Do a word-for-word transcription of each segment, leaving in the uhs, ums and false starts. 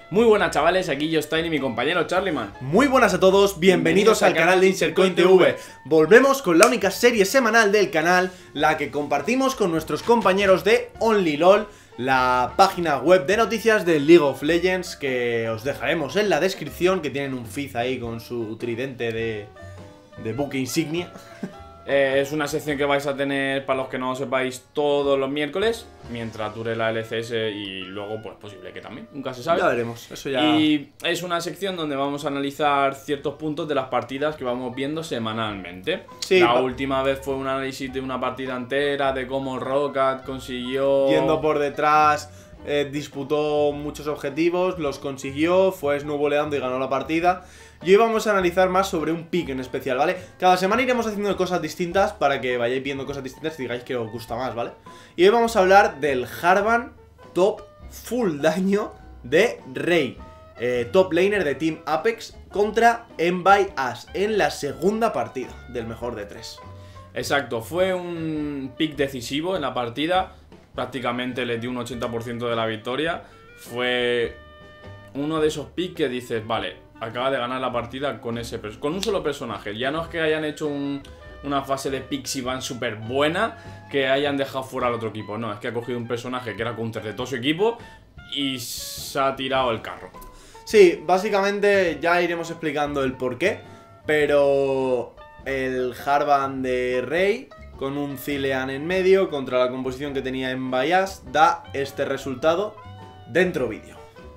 Muy buenas chavales, aquí yo Stein y mi compañero Charlyman. Muy buenas a todos, bienvenidos, bienvenidos al canal de Insertcoin T V. Volvemos con la única serie semanal del canal, la que compartimos con nuestros compañeros de OnlyLol, la página web de noticias de League of Legends, que os dejaremos en la descripción, que tienen un feed ahí con su tridente de, de buque insignia. Eh, es una sección que vais a tener, para los que no lo sepáis, todos los miércoles, mientras dure la L C S, y luego pues posible que también, nunca se sabe. Ya veremos, eso ya... Y es una sección donde vamos a analizar ciertos puntos de las partidas que vamos viendo semanalmente. Sí, la pa... última vez fue un análisis de una partida entera, de cómo Roccat consiguió... Yendo por detrás, eh, disputó muchos objetivos, los consiguió, fue snowboleando y ganó la partida. Y hoy vamos a analizar más sobre un pick en especial, ¿vale? Cada semana iremos haciendo cosas distintas para que vayáis viendo cosas distintas y digáis que os gusta más, ¿vale? Y hoy vamos a hablar del Harbin top full daño de Rey, eh, top laner de Team Apex contra Envy-As en la segunda partida del mejor de tres. Exacto, fue un pick decisivo en la partida, prácticamente le dio un ochenta por ciento de la victoria. Fue uno de esos picks que dices, vale, acaba de ganar la partida con ese con un solo personaje. Ya no es que hayan hecho un, una fase de picks y van súper buena, que hayan dejado fuera al otro equipo. No, es que ha cogido un personaje que era counter de todo su equipo y se ha tirado el carro. Sí, básicamente ya iremos explicando el porqué, pero el Harbin de Rey con un Zilean en medio contra la composición que tenía Envy-As da este resultado dentro vídeo.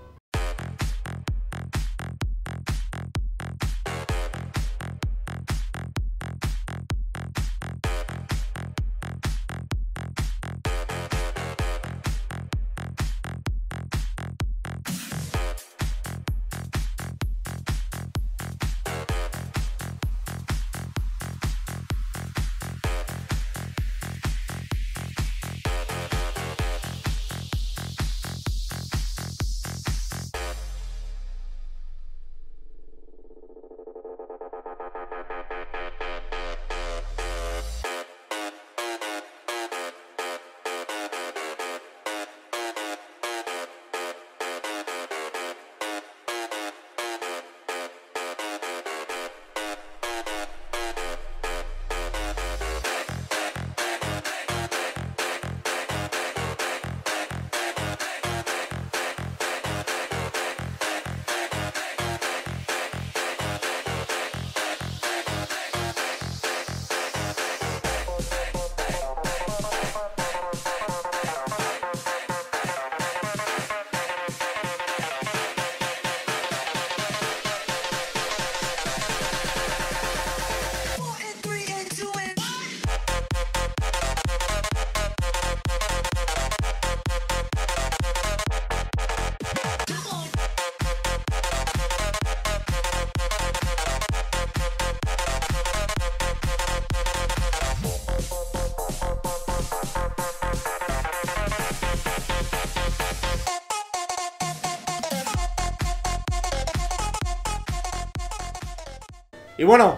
Y bueno,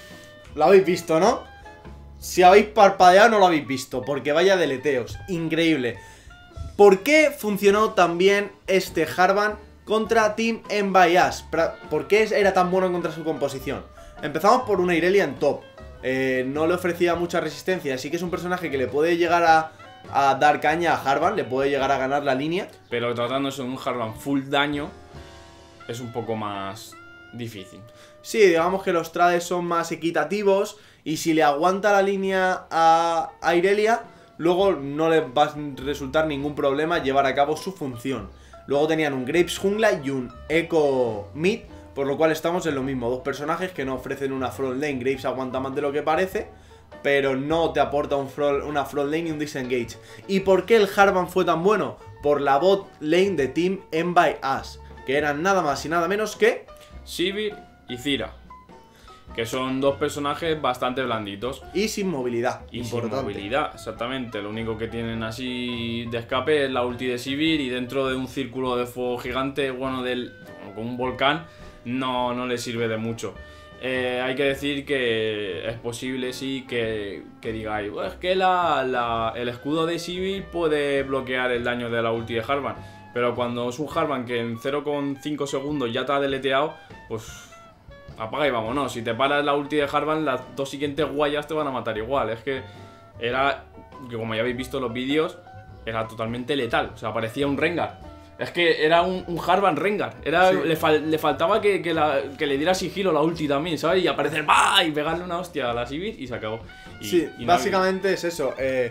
lo habéis visto, ¿no? Si habéis parpadeado no lo habéis visto, porque vaya deleteos, increíble. ¿Por qué funcionó tan bien este Harbin contra Team Envy-As? ¿Por qué era tan bueno contra su composición? Empezamos por una Irelia en top, eh, no le ofrecía mucha resistencia, así que es un personaje que le puede llegar a, a dar caña a Harbin, le puede llegar a ganar la línea. Pero tratándose de un Harbin full daño, es un poco más difícil. Sí, digamos que los trades son más equitativos y si le aguanta la línea a, a Irelia, luego no le va a resultar ningún problema llevar a cabo su función. Luego tenían un Graves jungla y un Echo mid, por lo cual estamos en lo mismo. Dos personajes que no ofrecen una front lane. Graves aguanta más de lo que parece, pero no te aporta un front, una front lane y un disengage. ¿Y por qué el Harbin fue tan bueno? Por la bot lane de Team Envy-As, que eran nada más y nada menos que Sivir y Zyra, que son dos personajes bastante blanditos. Y sin movilidad. Y importante. sin movilidad, exactamente. Lo único que tienen así de escape es la ulti de Sivir, y dentro de un círculo de fuego gigante, bueno, del, con un volcán, no, no le sirve de mucho. Eh, hay que decir que es posible, sí, que, que digáis, es que la, la, el escudo de Sivir puede bloquear el daño de la ulti de Harbin. Pero cuando es un Harvan que en cero coma cinco segundos ya te ha deleteado, pues apaga y vámonos. Si te paras la ulti de Harvan, las dos siguientes guayas te van a matar igual. Es que era, que como ya habéis visto en los vídeos, era totalmente letal. O sea, parecía un Rengar. Es que era un, un Harvan Rengar. Era, sí. le, fal, le faltaba que, que, la, que le diera sigilo la ulti también, ¿sabes? Y aparecer ¡bah! Y pegarle una hostia a la Sivir y se acabó. Y, sí, y no básicamente había... es eso. Eh,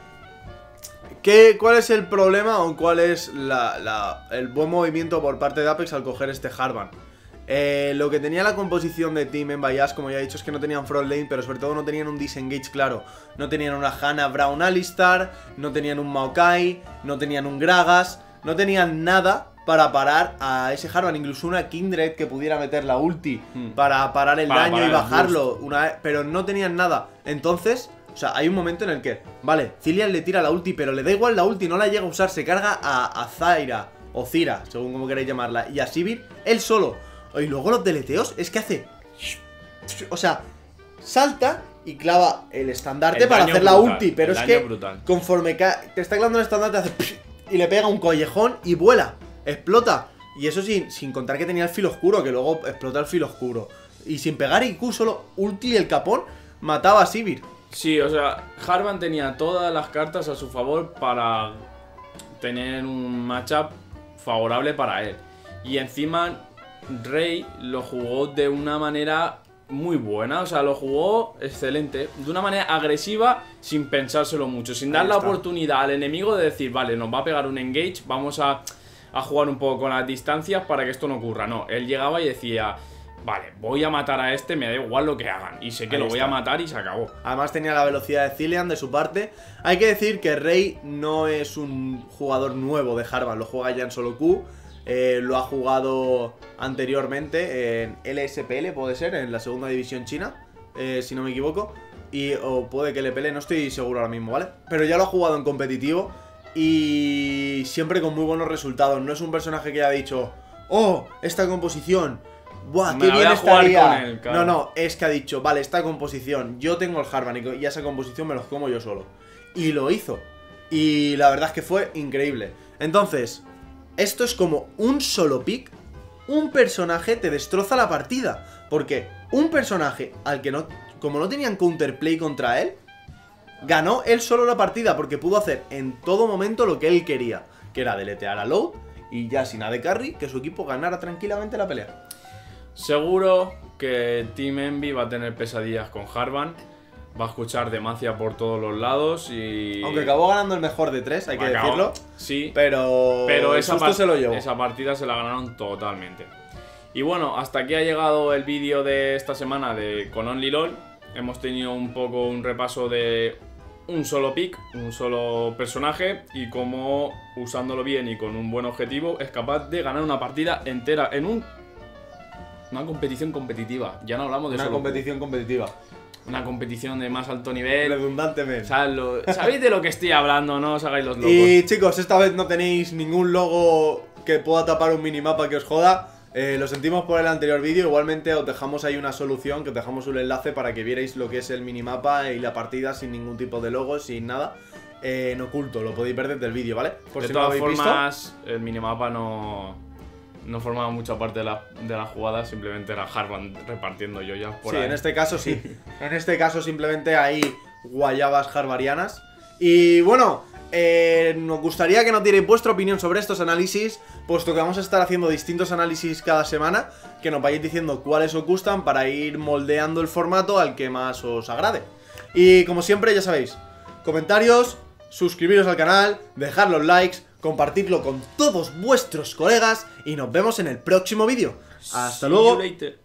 ¿qué, ¿Cuál es el problema o cuál es la, la, el buen movimiento por parte de Apex al coger este Harvan? Eh, lo que tenía la composición de Team en Bayas, como ya he dicho, es que no tenían front lane, pero sobre todo no tenían un disengage claro. No tenían una Hanna Brown Alistar, no tenían un Maokai, no tenían un Gragas, no tenían nada para parar a ese Harvan, incluso una Kindred que pudiera meter la ulti hmm. para parar el para daño parar y bajarlo, una, pero no tenían nada. Entonces, o sea, hay un momento en el que, vale, Zilean le tira la ulti, pero le da igual la ulti, no la llega a usar, se carga a, a Zyra, o Zira, según como queráis llamarla, y a Sivir, él solo. Y luego los deleteos, es que hace... O sea, salta y clava el estandarte el para hacer brutal, la ulti, pero es que brutal. Conforme te está clavando el estandarte, hace... Y le pega un collejón y vuela, explota. Y eso sin, sin contar que tenía el filo oscuro, que luego explota el filo oscuro. Y sin pegar I Q, solo ulti y el capón mataba a Sivir. Sí, o sea, Harvan tenía todas las cartas a su favor para tener un matchup favorable para él. Y encima Rey lo jugó de una manera muy buena, o sea, lo jugó excelente, de una manera agresiva, sin pensárselo mucho, sin dar la oportunidad al enemigo de decir, vale, nos va a pegar un engage, vamos a, a jugar un poco con las distancias para que esto no ocurra. No, él llegaba y decía, vale, voy a matar a este, me da igual lo que hagan, y sé que Ahí lo voy está. a matar y se acabó. Además tenía la velocidad de Zilean de su parte. Hay que decir que Rey no es un jugador nuevo de Harvan, lo juega ya en solo Q. Eh, lo ha jugado anteriormente en L S P L, puede ser, en la segunda división china, eh, si no me equivoco. Y, o puede que L P L, no estoy seguro ahora mismo, ¿vale? Pero ya lo ha jugado en competitivo y siempre con muy buenos resultados. No es un personaje que haya dicho, oh, esta composición, buah, qué bien estaría. Él, claro. No, no, es que ha dicho, vale, esta composición, yo tengo el Harvan y esa composición me los como yo solo. Y lo hizo. Y la verdad es que fue increíble. Entonces, esto es como un solo pick, un personaje te destroza la partida. Porque un personaje al que no, como no tenían counterplay contra él, ganó él solo la partida porque pudo hacer en todo momento lo que él quería, que era deletear a Loud y ya sin A D Carry, que su equipo ganara tranquilamente la pelea. Seguro que Team Envy va a tener pesadillas con Harvan. Va a escuchar Demacia por todos los lados y... Aunque acabó ganando el mejor de tres, hay que acabó, decirlo. Sí. Pero, pero esa, part se lo llevó. esa partida se la ganaron totalmente. Y bueno, hasta aquí ha llegado el vídeo de esta semana de con OnlyLol. Hemos tenido un poco un repaso de un solo pick, un solo personaje y cómo, usándolo bien y con un buen objetivo, es capaz de ganar una partida entera en un... una competición competitiva. Ya no hablamos de una solo competición competitiva. Una competición de más alto nivel. Redundantemente. Lo, sabéis de lo que estoy hablando, no os hagáis los locos. Y chicos, esta vez no tenéis ningún logo que pueda tapar un minimapa que os joda. Eh, lo sentimos por el anterior vídeo. Igualmente os dejamos ahí una solución, que os dejamos un enlace para que vierais lo que es el minimapa y la partida sin ningún tipo de logo, sin nada. Eh, en oculto, lo podéis ver desde el vídeo, ¿vale? Por de si todas no lo formas, visto. El minimapa no... No formaba mucha parte de la, de la jugada, simplemente era Harvan repartiendo joyas por sí, ahí. Sí, en este caso sí. En este caso simplemente hay guayabas harvarianas. Y bueno, eh, nos gustaría que nos dierais vuestra opinión sobre estos análisis, puesto que vamos a estar haciendo distintos análisis cada semana, que nos vayáis diciendo cuáles os gustan para ir moldeando el formato al que más os agrade. Y como siempre, ya sabéis, comentarios, suscribiros al canal, dejar los likes, compartirlo con todos vuestros colegas y nos vemos en el próximo vídeo. ¡Hasta luego!